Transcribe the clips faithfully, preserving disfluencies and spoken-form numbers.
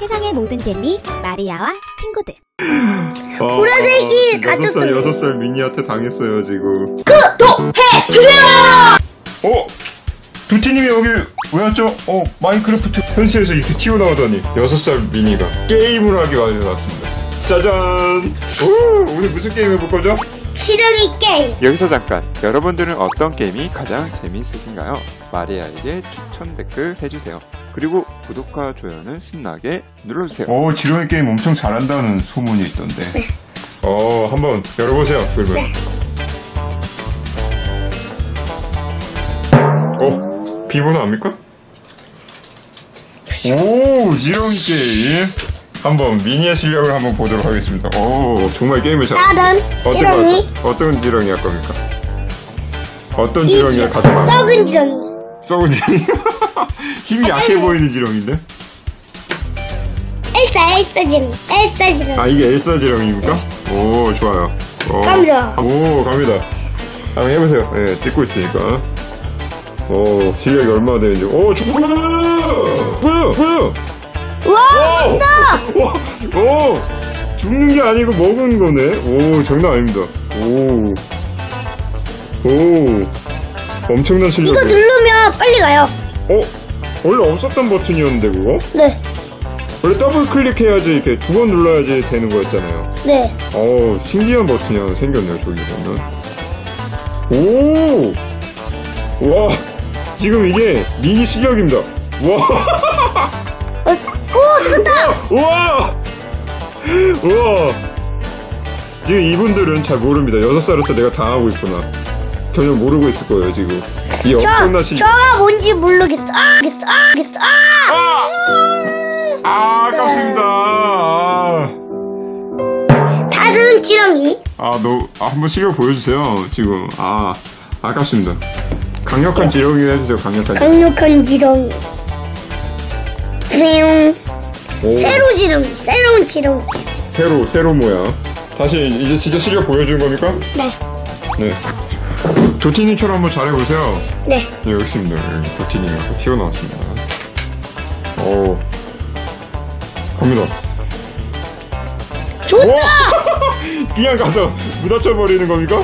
세상의 모든 재미 마리아와 친구들. 아, 보라색이 여섯 살 가졌어요. 여섯 살 미니한테 당했어요 지금. 구독해주세요! 어? 두티님이 여기 왜 왔죠? 어 마인크래프트 현실에서 이렇게 튀어나오다니. 여섯 살 미니가 게임을 하기 위해 왔습니다. 짜잔! 오, 오늘 무슨 게임 해볼 거죠? 지렁이 게임. 여기서 잠깐, 여러분들은 어떤 게임이 가장 재미있으신가요? 마리아에게 추천 댓글 해주세요. 그리고 구독과 좋아요는 신나게 눌러주세요. 오, 지렁이 게임 엄청 잘한다는 소문이 있던데. 어, 한번 열어보세요 그러면. 네. 어? 비번호 압니까? 오, 지렁이 게임. 한번 미니의 실력을 한번 보도록 하겠습니다. 오, 정말 게임을 잘. 다른 어떤 지렁이. 거, 어떤 지렁이 할 겁니까? 어떤 지렁이를 가져가? 썩은 지렁이. 썩은 지렁이. 힘이 약해 보이는 지렁이인데? 엘사, 엘사 지렁이. 엘사 지렁이. 아, 이게 엘사 지렁이입니까? 오, 좋아요. 오, 갑니다. 오, 갑니다. 한번 해보세요. 예, 찍고 있으니까. 오, 실력이 얼마나 되는지. 오, 죽어요! 뭐야, 뭐야! 와, 오! 와, 오! 죽는 게 아니고 먹은 거네? 오, 장난 아닙니다. 오. 오. 엄청난 실력. 이거 누르면 빨리 가요. 어? 원래 없었던 버튼이었는데, 그거? 네, 원래 더블 클릭해야지, 이렇게 두 번 눌러야지 되는 거였잖아요. 네. 어우, 신기한 버튼이 하나 생겼네요, 저기 보면. 오! 와, 지금 이게 미니 실력입니다. 와! 어, 오, 됐다! 우와! 우와! 지금 이분들은 잘 모릅니다. 여섯 살부터 내가 당하고 있구나. 전혀 모르고 있을 거예요, 지금. 이 엄청난 저, 실력. 저가 뭔지 모르겠어. 아, 모르겠어. 아, 모르겠어. 아! 아! 아, 아깝습니다. 아, 다른 지렁이. 아, 너, 아, 한번 실력 보여주세요, 지금. 아, 아깝습니다. 강력한 지렁이 해주세요, 강력한 지렁이. 강력한 지렁이. 뿅. 오, 새로 지렁이. 새로운 지렁이. 새로, 새로 모양. 다시, 이제 진짜 실력 보여주는 겁니까? 네, 네. 도티님처럼 한번 잘해보세요. 네. 네, 여기 있습니다. 여기 도티님이 아까 튀어나왔습니다. 오. 갑니다. 좋다! 그냥 가서 묻어쳐버리는 겁니까?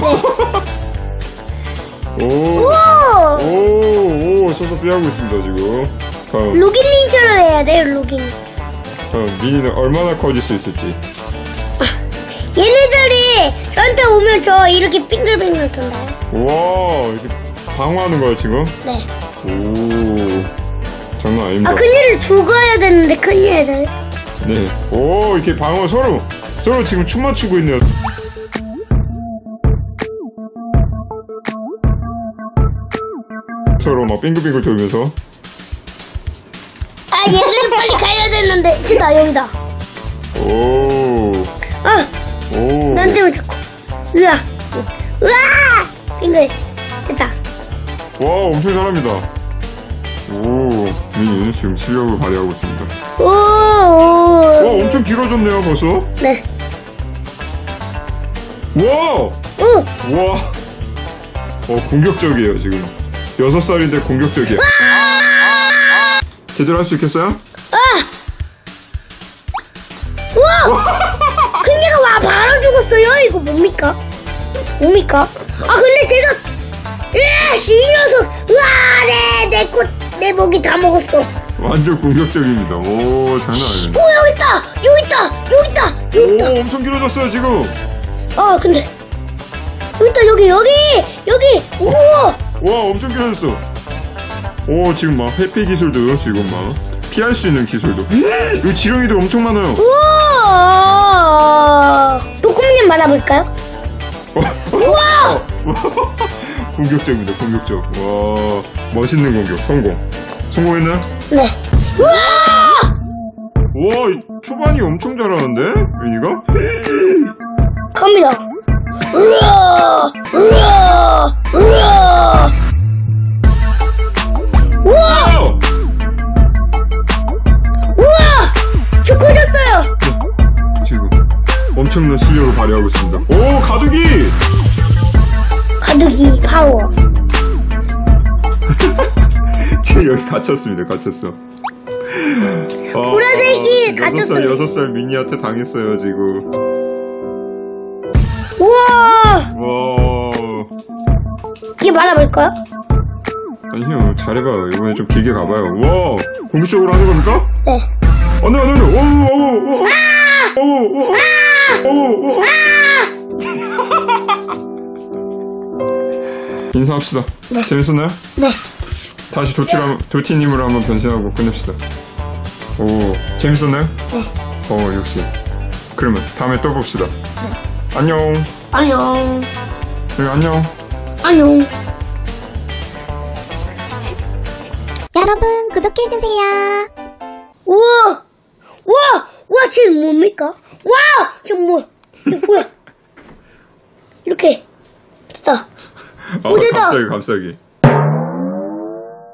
오. 오! 오, 오, 서서 피하고 있습니다, 지금. 과연, 로긴님처럼 해야 돼요, 로긴. 과연 미니는 얼마나 커질 수 있을지. 얘네들이 저한테 오면 저 이렇게 빙글빙글 돈다요. 우와, 이렇게 방어하는 거야, 지금? 네. 오. 장난 아닙니다. 아, 큰일을 죽어야 되는데, 큰일을. 네. 오, 이렇게 방어 서로, 서로 지금 춤 맞추고 있네요. 서로 막 빙글빙글 돌면서. 아, 얘들은 빨리 가야 되는데. 됐다, 여기다. 오. 아, 오. 난 때문에 자꾸. 으아. 으아! 빙글. 됐다. 와, 엄청 잘합니다. 오, 미니 지금 실력을 발휘하고 있습니다. 오, 와, 오. 엄청 길어졌네요, 벌써. 네. 와! 오! 와! 어, 공격적이에요, 지금. 여섯 살인데 공격적이야. 제대로 할 수 있겠어요? 아! 우와! 큰이가 와, 바로 죽었어요. 이거 뭡니까? 뭡니까? 아, 근데 제가, 으아, 이 녀석, 으아, 내, 내 꽃, 내 목이 다 먹었어. 완전 공격적입니다. 오, 장난 아니네. 오, 여기 있다! 여기 있다! 여기 있다! 여기 있다! 오, 엄청 길어졌어요, 지금. 아, 근데, 여기 있다, 여기, 여기! 여기! 우와! 와, 엄청 길어졌어. 오, 지금 막 회피 기술도 지금 막 피할 수 있는 기술도. 여기 지렁이도 엄청 많아요. 우와! 도콩님 만나볼까요? 우와! 공격적입니다, 공격적. 와, 멋있는 공격, 성공. 성공했나요? 네. 우와! 와, 이 초반이 엄청 잘하는데? 미니가? 갑니다. 우와! 우와! 우와! 우와! 와! 우와! 저 커졌어요! 지금 엄청난 실력을 발휘하고 있습니다. 오, 가두기! 가두기 파워. 지금 여기 갇혔습니다, 갇혔어. 어, 보라색이 여섯 살 갇혔어요. 여섯 살 미니한테 당했어요 지금. 우와! 와. 이게 말아볼까요? 아니요 잘해봐요. 이번에 좀 길게 가봐요. 와 공격적으로 하는 겁니까? 네. 안돼 안돼 안돼. 오오오오. 오오오. 오오오. 인사합시다. 네. 재밌었나요? 네. 다시 도티로 한번- 도티님으로 한번 변신하고 끝냅시다. 오 재밌었나요? 네. 어 역시. 그러면 다음에 또 봅시다. 안녕. 안녕. 네, 안녕. 안녕. 여러분 구독해주세요. 우와! 우와! 우와, 쟤는 뭡니까? 와! 쟤 뭐, 이거 뭐야? 이렇게. 됐다. 어, 오, 됐다. 갑자기 갑자기.